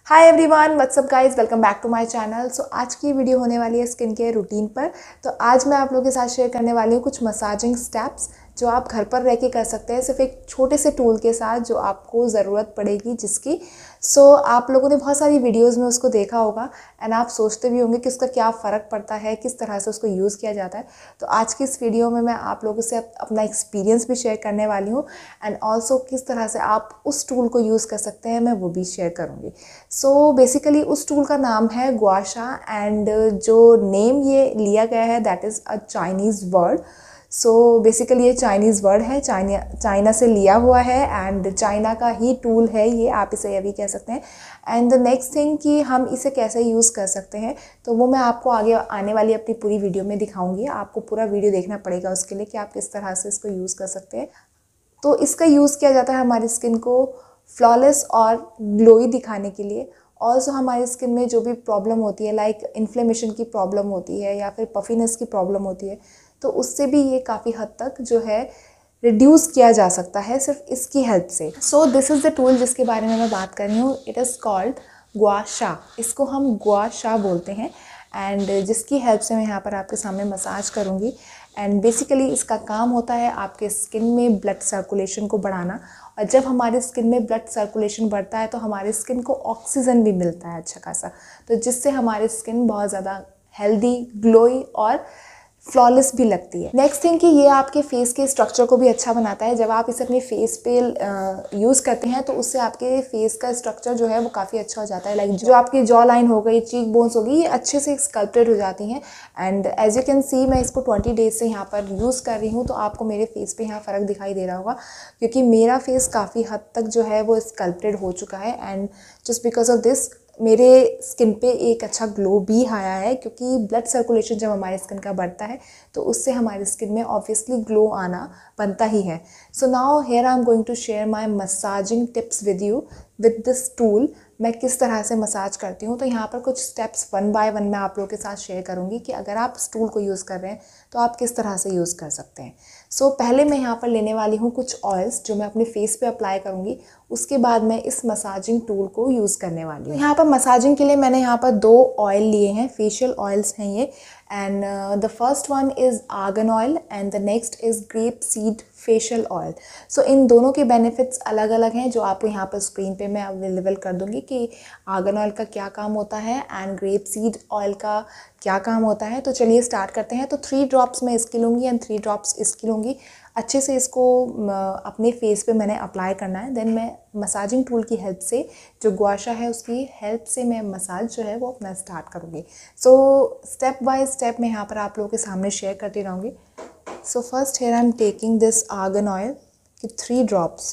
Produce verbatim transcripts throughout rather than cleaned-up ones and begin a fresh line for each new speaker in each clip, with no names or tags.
Hi everyone, what's up guys, welcome back to my channel. So आज की video होने वाली है स्किन केयर रूटीन पर। तो आज मैं आप लोगों के साथ शेयर करने वाली हूँ कुछ मसाजिंग स्टेप्स जो आप घर पर रह के कर सकते हैं, सिर्फ एक छोटे से टूल के साथ जो आपको ज़रूरत पड़ेगी जिसकी। सो so, आप लोगों ने बहुत सारी वीडियोस में उसको देखा होगा एंड आप सोचते भी होंगे कि उसका क्या फ़र्क पड़ता है, किस तरह से उसको यूज़ किया जाता है। तो आज की इस वीडियो में मैं आप लोगों से अपना एक्सपीरियंस भी शेयर करने वाली हूँ एंड ऑल्सो किस तरह से आप उस टूल को यूज़ कर सकते हैं, मैं वो भी शेयर करूँगी। सो so, बेसिकली उस टूल का नाम है गुआ शा एंड जो नेम ये लिया गया है that is a Chinese word. So basically ये चाइनीज़ वर्ड है, चाइना चाइना से लिया हुआ है एंड चाइना का ही टूल है ये, आप इसे ये भी कह सकते हैं। एंड द नेक्स्ट थिंग कि हम इसे कैसे यूज़ कर सकते हैं तो वो मैं आपको आगे आने वाली अपनी पूरी वीडियो में दिखाऊंगी। आपको पूरा वीडियो देखना पड़ेगा उसके लिए कि आप किस तरह से इसको यूज़ कर सकते हैं। तो इसका यूज़ किया जाता है हमारी स्किन को फ्लॉलेस और ग्लोई दिखाने के लिए। ऑल्सो हमारी स्किन में जो भी प्रॉब्लम होती है, लाइक इन्फ्लेमेशन की प्रॉब्लम होती है या फिर पफीनेस की प्रॉब्लम होती है, तो उससे भी ये काफ़ी हद तक जो है रिड्यूस किया जा सकता है सिर्फ इसकी हेल्प से। So this is the tool जिसके बारे में मैं बात कर रही हूँ। इट इज़ कॉल्ड गुआ शा। इसको हम गुआ शा बोलते हैं एंड जिसकी हेल्प से मैं यहाँ पर आपके सामने मसाज करूँगी। एंड बेसिकली इसका काम होता है आपके स्किन में ब्लड सर्कुलेशन को बढ़ाना, और जब हमारी स्किन में ब्लड सर्कुलेशन बढ़ता है तो हमारी स्किन को ऑक्सीजन भी मिलता है अच्छा खासा, तो जिससे हमारी स्किन बहुत ज़्यादा हेल्दी, ग्लोई और फ्लॉलेस भी लगती है। नेक्स्ट थिंग कि ये आपके फेस के स्ट्रक्चर को भी अच्छा बनाता है। जब आप इसे अपने फेस पे यूज़ करते हैं तो उससे आपके फेस का स्ट्रक्चर जो है वो काफ़ी अच्छा हो जाता है। लाइक जो आपकी जॉ लाइन हो गई, चीक बोन्स हो गई, ये अच्छे से स्कल्प्टेड हो जाती हैं। And as you can see मैं इसको ट्वेंटी डेज से यहाँ पर यूज़ कर रही हूँ, तो आपको मेरे फेस पे यहाँ फ़र्क दिखाई दे रहा होगा क्योंकि मेरा फेस काफ़ी हद तक जो है वो स्कल्प्टेड हो चुका है। And just because of this मेरे स्किन पे एक अच्छा ग्लो भी आया है, क्योंकि ब्लड सर्कुलेशन जब हमारे स्किन का बढ़ता है तो उससे हमारी स्किन में ऑब्वियसली ग्लो आना बनता ही है। So now here I am going to share my massaging tips with you with this tool. मैं किस तरह से मसाज करती हूँ, तो यहाँ पर कुछ स्टेप्स वन बाय वन मैं आप लोगों के साथ शेयर करूँगी कि अगर आप इस टूल को यूज़ कर रहे हैं तो आप किस तरह से यूज़ कर सकते हैं। सो so, पहले मैं यहाँ पर लेने वाली हूँ कुछ ऑयल्स जो मैं अपने फेस पे अप्लाई करूँगी। उसके बाद मैं इस मसाजिंग टूल को यूज़ करने वाली हूँ। यहाँ पर मसाजिंग के लिए मैंने यहाँ पर दो ऑयल लिए हैं, फेशियल ऑयल्स हैं ये। And the first one is argan oil and the next is grape seed facial oil. So इन दोनों के बेनिफिट्स अलग अलग हैं जो आपको यहाँ पर स्क्रीन पे मैं अवेलेबल कर दूँगी कि आर्गन ऑयल का क्या काम होता है एंड ग्रेप सीड ऑयल का क्या काम होता है। तो चलिए स्टार्ट करते हैं। तो थ्री ड्रॉप्स मैं इसकी लूँगी एंड थ्री ड्रॉप्स इसकी लूँगी। अच्छे से इसको अपने फेस पे मैंने अप्लाई करना है। देन मैं मसाजिंग टूल की हेल्प से, जो गुआ शा है उसकी हेल्प से मैं मसाज जो है वो अपना स्टार्ट करूँगी। सो स्टेप बाय स्टेप मैं यहाँ पर आप लोगों के सामने शेयर करती रहूँगी। So first here I am taking this argan oil की three drops,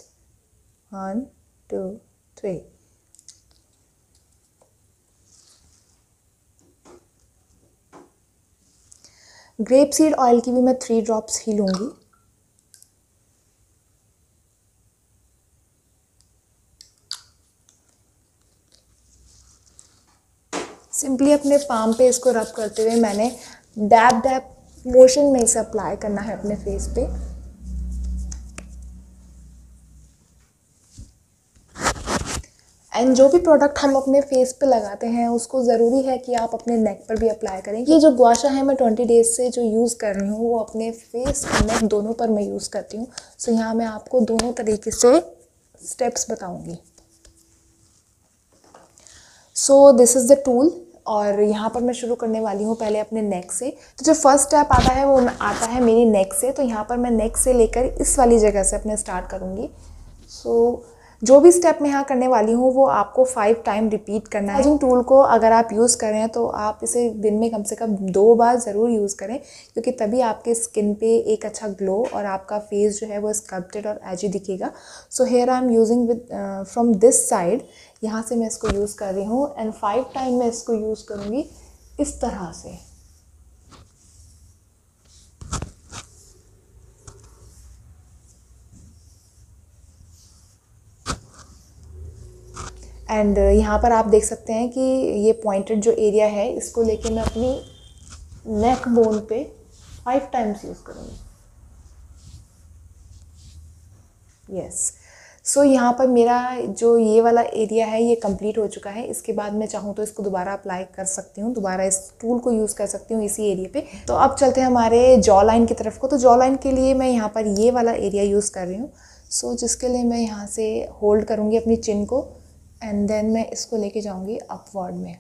one two three. Grape seed oil की भी मैं थ्री ड्रॉप्स ही लूँगी। सिंपली अपने पाम पे इसको रब करते हुए मैंने डैब डैब मोशन में इसे अप्लाई करना है अपने फेस पे। एंड जो भी प्रोडक्ट हम अपने फेस पे लगाते हैं उसको ज़रूरी है कि आप अपने नेक पर भी अप्लाई करें। ये जो गुआ शा है मैं ट्वेंटी डेज से जो यूज़ कर रही हूँ वो अपने फेस और नेक दोनों पर मैं यूज़ करती हूँ। सो so, यहाँ मैं आपको दोनों तरीके से स्टेप्स बताऊँगी। So this is the tool और यहाँ पर मैं शुरू करने वाली हूँ पहले अपने नेक से। तो जो फर्स्ट स्टेप आता है वो आता है मेरी नेक से। तो यहाँ पर मैं नेक से लेकर इस वाली जगह से अपने स्टार्ट करूँगी। सो so, जो भी स्टेप मैं यहाँ करने वाली हूँ वो आपको फाइव टाइम रिपीट करना है। मसाजिंग टूल को अगर आप यूज़ कर रहे हैं तो आप इसे दिन में कम से कम दो बार ज़रूर यूज़ करें, क्योंकि तभी आपके स्किन पे एक अच्छा ग्लो और आपका फेस जो है वो स्कल्प्टेड और एजी दिखेगा। So here I am using with from this side, यहाँ से मैं इसको यूज़ कर रही हूँ एंड फाइव टाइम मैं इसको यूज़ करूँगी इस तरह से। एंड यहाँ पर आप देख सकते हैं कि ये पॉइंटेड जो एरिया है इसको लेके मैं अपनी नेक बोन पे फाइव टाइम्स यूज़ करूँगी। यस, सो so, यहाँ पर मेरा जो ये वाला एरिया है ये कंप्लीट हो चुका है। इसके बाद मैं चाहूँ तो इसको दोबारा अप्लाई कर सकती हूँ, दोबारा इस टूल को यूज़ कर सकती हूँ इसी एरिया पे। तो अब चलते हैं हमारे जॉ लाइन की तरफ को। तो जॉ लाइन के लिए मैं यहाँ पर ये वाला एरिया यूज़ कर रही हूँ। सो so, जिसके लिए मैं यहाँ से होल्ड करूँगी अपनी चिन को एंड देन मैं इसको लेके जाऊँगी अपवर्ड में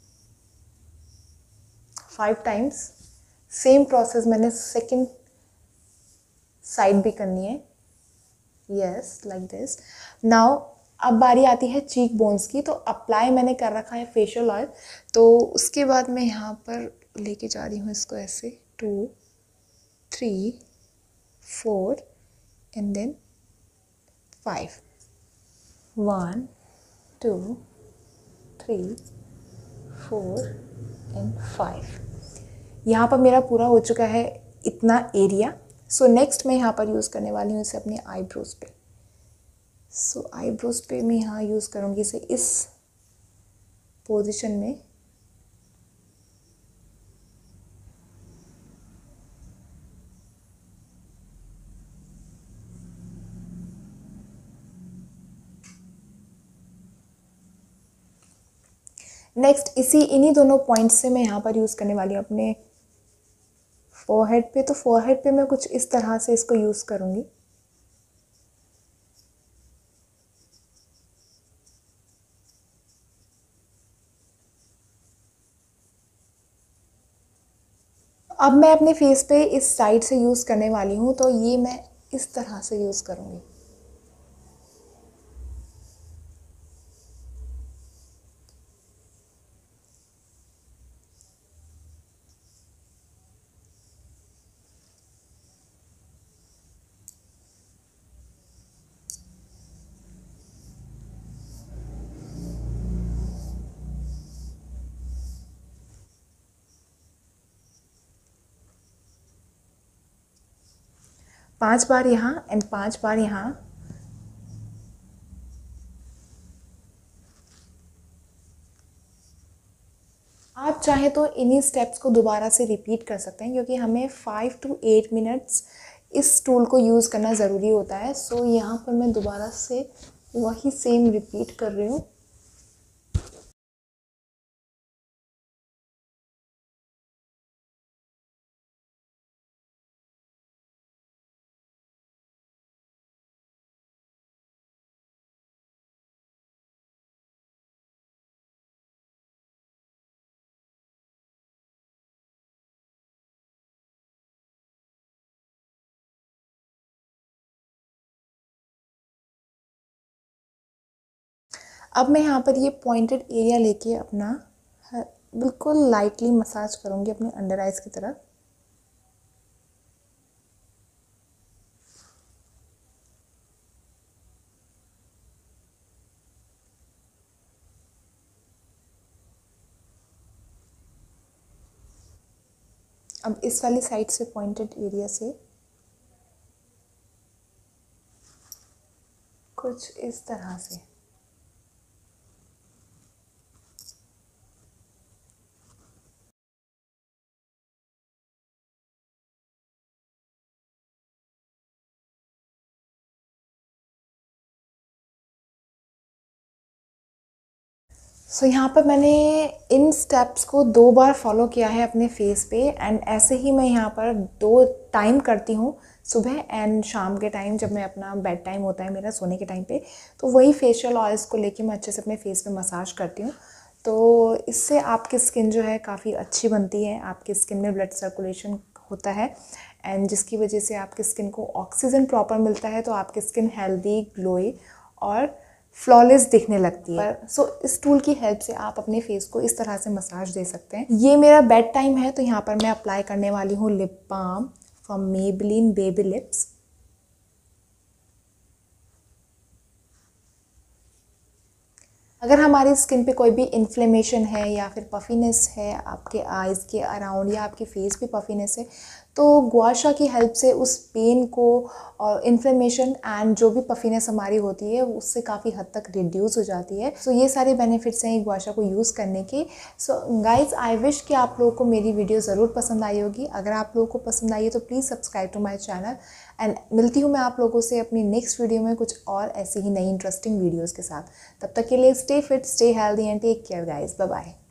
फाइव टाइम्स। सेम प्रोसेस मैंने सेकेंड साइड भी करनी है। Yes, like this. नाउ अब बारी आती है चीक बोन्स की। तो अप्लाई मैंने कर रखा है फेशियल ऑयल। तो उसके बाद मैं यहाँ पर लेके जा रही हूँ इसको ऐसे, two three four and then five. One two three four and five. यहाँ पर मेरा पूरा हो चुका है इतना एरिया। सो नेक्स्ट मैं यहाँ पर यूज़ करने वाली हूँ इसे अपने आईब्रोज पे। सो so, आईब्रोज पे मैं यहाँ यूज़ करूँगी इसे इस पोजीशन में। नेक्स्ट इसी इन्हीं दोनों पॉइंट्स से मैं यहाँ पर यूज़ करने वाली हूँ अपने फोरहेड पे। तो फोरहेड पे मैं कुछ इस तरह से इसको यूज़ करूँगी। अब मैं अपने फेस पे इस साइड से यूज़ करने वाली हूँ। तो ये मैं इस तरह से यूज़ करूँगी। पांच बार यहाँ एंड पांच बार यहाँ। आप चाहें तो इन्हीं स्टेप्स को दोबारा से रिपीट कर सकते हैं, क्योंकि हमें फाइव टू एट मिनट्स इस टूल को यूज़ करना ज़रूरी होता है। सो so, यहाँ पर मैं दोबारा से वही सेम रिपीट कर रही हूँ। अब मैं यहाँ पर ये पॉइंटेड एरिया लेके अपना बिल्कुल लाइटली मसाज करूँगी अपने अंडर आइज़ की तरफ। अब इस वाली साइड से पॉइंटेड एरिया से कुछ इस तरह से। सो so, यहाँ पर मैंने इन स्टेप्स को दो बार फॉलो किया है अपने फेस पे एंड ऐसे ही मैं यहाँ पर दो टाइम करती हूँ, सुबह एंड शाम के टाइम, जब मैं अपना बेड टाइम होता है मेरा सोने के टाइम पे। तो वही फेशियल ऑयल्स को लेके मैं अच्छे से अपने फेस पे मसाज करती हूँ। तो इससे आपकी स्किन जो है काफ़ी अच्छी बनती है, आपकी स्किन में ब्लड सर्कुलेशन होता है एंड जिसकी वजह से आपकी स्किन को ऑक्सीजन प्रॉपर मिलता है। तो आपकी स्किन हेल्दी, ग्लोई और फ्लॉलेस दिखने लगती है। सो so, इस टूल की हेल्प से आप अपने फेस को इस तरह से मसाज दे सकते हैं। ये मेरा बेड टाइम है, तो यहाँ पर मैं अप्लाई करने वाली हूँ lip balm from Maybelline baby lips. अगर हमारी स्किन पे कोई भी इन्फ्लेमेशन है या फिर पफीनेस है आपके आइज़ के अराउंड या आपके फेस पे पफीनेस है, तो गुआशा की हेल्प से उस पेन को और इन्फ्लेमेशन एंड जो भी पफीनेस हमारी होती है उससे काफ़ी हद तक रिड्यूस हो जाती है। सो so, ये सारे बेनिफिट्स हैं गुआशा को यूज़ करने के। सो गाइज, आई विश कि आप लोगों को मेरी वीडियो ज़रूर पसंद आई होगी। अगर आप लोगों को पसंद आई है तो please subscribe to my channel and मिलती हूँ मैं आप लोगों से अपनी नेक्स्ट वीडियो में कुछ और ऐसी ही नई इंटरेस्टिंग वीडियोज़ के साथ। तब तक के लिए stay fit, stay healthy and take care guys. Bye bye.